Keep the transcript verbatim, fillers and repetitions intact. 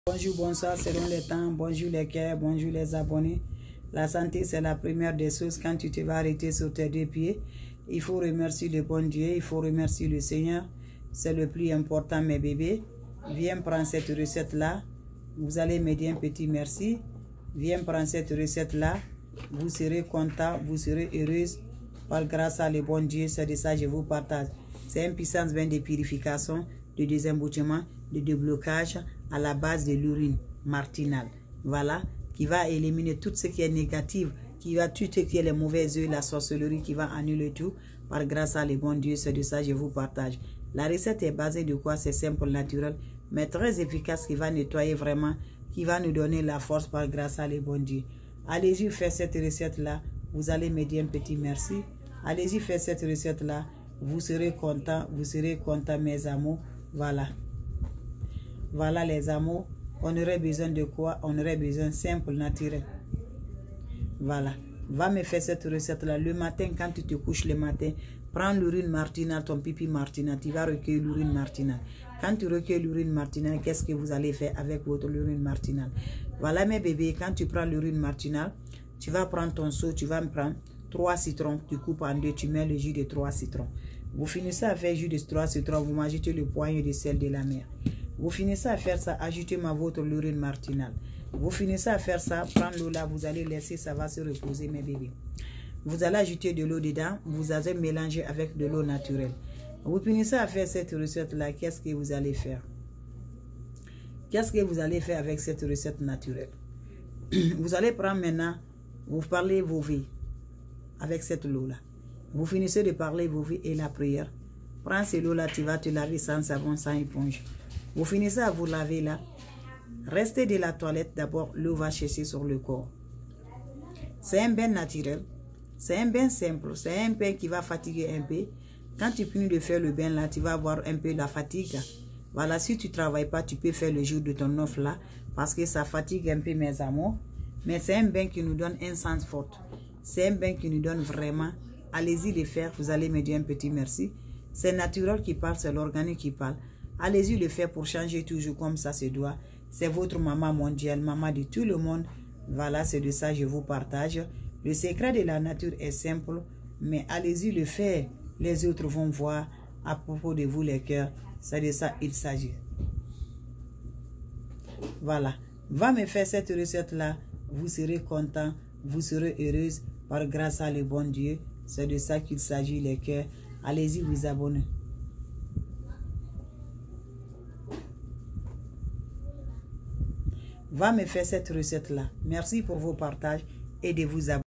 Bonjour, bonsoir, selon les temps. Bonjour les cœurs, bonjour les abonnés. La santé, c'est la première des choses. Quand tu te vas arrêter sur tes deux pieds, il faut remercier le bon Dieu, il faut remercier le Seigneur. C'est le plus important, mes bébés. Viens prendre cette recette-là. Vous allez me dire un petit merci. Viens prendre cette recette-là. Vous serez content, vous serez heureuse. Par grâce à le bon Dieu, c'est de ça que je vous partage. C'est une puissance bien de purification, de désembouchement, de déblocage à la base de l'urine martinale. Voilà, qui va éliminer tout ce qui est négatif, qui va tuer tout ce qui est les mauvais œufs, la sorcellerie, qui va annuler tout. Par grâce à le bon Dieu, c'est de ça que je vous partage. La recette est basée de quoi? C'est simple, naturel, mais très efficace, qui va nettoyer vraiment, qui va nous donner la force par grâce à le bon Dieu. Allez-y faire cette recette-là. Vous allez me dire un petit merci. Allez-y faire cette recette-là. Vous serez content, vous serez content, mes amours. Voilà. Voilà les amours. On aurait besoin de quoi? On aurait besoin simple, naturel. Voilà. Va me faire cette recette-là. Le matin, quand tu te couches le matin, prends l'urine martinale, ton pipi martinale. Tu vas recueillir l'urine martinale. Quand tu recueilles l'urine martinale, qu'est-ce que vous allez faire avec votre urine martinale? Voilà mes bébés, quand tu prends l'urine martinale, tu vas prendre ton seau, tu vas me prendre trois citrons, tu coupes en deux, tu mets le jus de trois citrons. Vous finissez à faire jus de trois citrons, vous m'ajoutez le poignet de sel de la mer. Vous finissez à faire ça, ajoutez-moi votre urine martinale. Vous finissez à faire ça, prendre l'eau là, vous allez laisser, ça va se reposer mes bébés. Vous allez ajouter de l'eau dedans, vous allez mélanger avec de l'eau naturelle. Vous finissez à faire cette recette là, qu'est-ce que vous allez faire? Qu'est-ce que vous allez faire avec cette recette naturelle? Vous allez prendre maintenant, vous parlez vos vies avec cette eau là. Vous finissez de parler vos vies et la prière. Prends cette eau là, tu vas te laver sans savon, sans éponge. Vous finissez à vous laver là. Restez de la toilette d'abord, l'eau va chercher sur le corps. C'est un bain naturel. C'est un bain simple. C'est un bain qui va fatiguer un peu. Quand tu finis de faire le bain là, tu vas avoir un peu la fatigue. Voilà, si tu ne travailles pas, tu peux faire le jour de ton offre là. Parce que ça fatigue un peu mes amours. Mais c'est un bain qui nous donne un sens fort. C'est un bain qui nous donne vraiment. Allez-y le faire, vous allez me dire un petit merci. C'est naturel qui parle, c'est l'organique qui parle. Allez-y le faire pour changer toujours comme ça se doit. C'est votre maman mondiale, maman de tout le monde. Voilà, c'est de ça que je vous partage. Le secret de la nature est simple, mais allez-y le faire. Les autres vont voir à propos de vous les cœurs. C'est de ça qu'il s'agit. Voilà. Va me faire cette recette-là. Vous serez content, vous serez heureuse par grâce à le bon Dieu. C'est de ça qu'il s'agit les cœurs. Allez-y vous abonner. Va me faire cette recette-là. Merci pour vos partages et de vous abonner.